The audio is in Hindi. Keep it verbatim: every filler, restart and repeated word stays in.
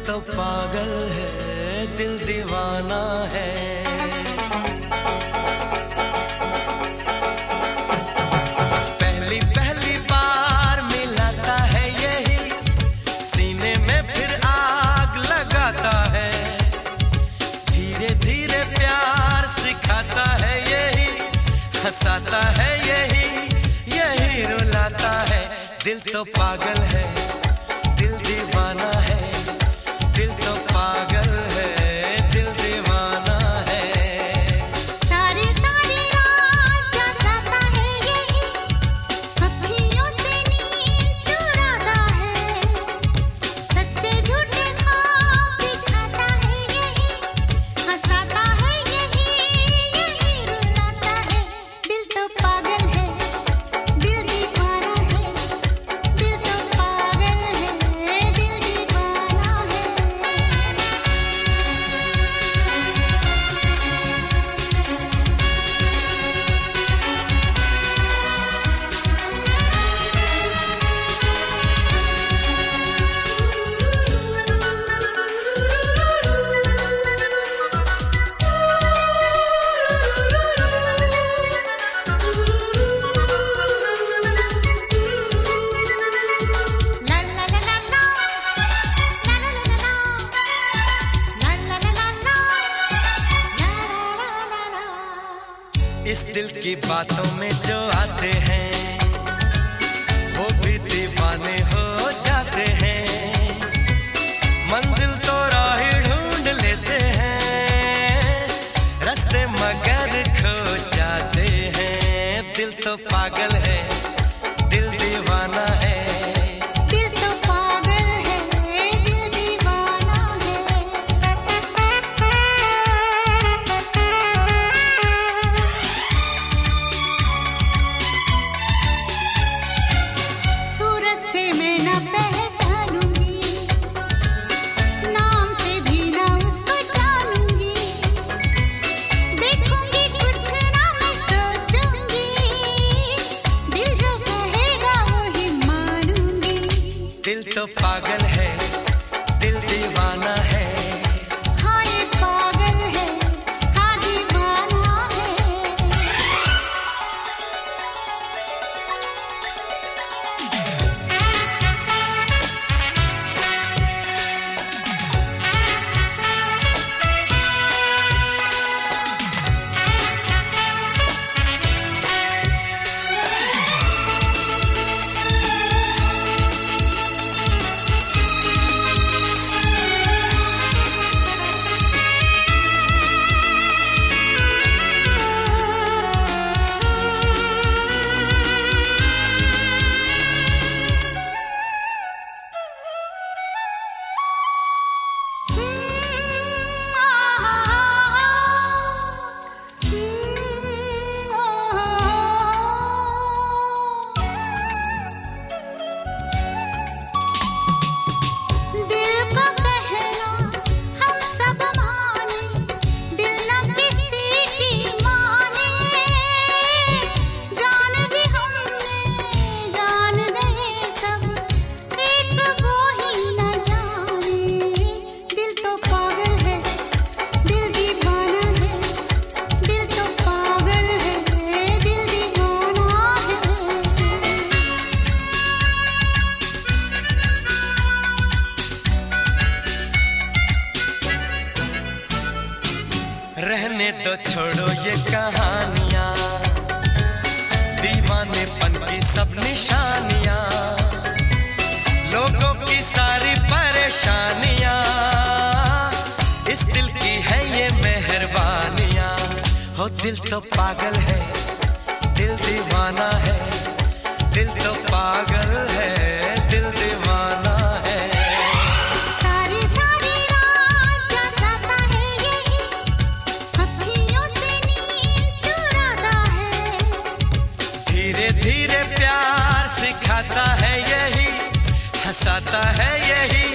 तो पागल है, दिल दीवाना है। पहली पहली बार मिलाता है यही, सीने में फिर आग लगाता है। धीरे धीरे प्यार सिखाता है यही, हंसाता है यही, यही रुलाता है। दिल तो पागल है, दिल दीवाना है। दिल तो पागल है, दिल दीवाना है। सारी सारी रात जगाता है यही, अखियों से नींद चुराता है। सच्चे झूठे ख्वाब दिखाता है यही, हंसाता है यही, यही रुलाता है। दिल तो पागल है, दिल दीवाना है। दिल तो पागल है, दिल दीवाना है। La la la la la, la la la la la, la la la la la, la la la la। इस दिल की बातों में जो आते हैं, वो भी दीवाने हो जाते हैं। मंजिल तो राह ढूंढ लेते हैं, रास्ते मगर खो जाते हैं। दिल तो पागल है, दिल दीवाना है। दिल तो पागल है, दिल दीवाना है। सूरत से मैं न पहचानूंगी, नाम से भी न उसको जानूंगी। देखूंगी कुछ ना मैं सोचूंगी, दिल जो कहेगा वही मानूंगी। दिल तो पागल है, दिल दीवाना है। हाँ ये पागल है, हाँ दीवाना है। दिल का कहना हम सब माने, दिल न किसी की माने। जान दी हमने, जान गए सब, एक वो ही न जाने। दिल तो पागल है, दिल दीवाना है। दिल तो पागल है, दिल दीवाना है। रहने दो छोड़ो ये कहानियां, दीवानेपन की सब निशानियां, लोगों की सारी परेशानियां। इस दिल की है ये मेहरबानियां। हो दिल तो पागल है, दिल दीवाना है। दिल तो पागल है, दिल दीवाना है। सारी सारी रात जगाता है यही, अखियों से नींद चुराता है। धीरे धीरे प्यार सिखाता है यही, हंसाता है यही,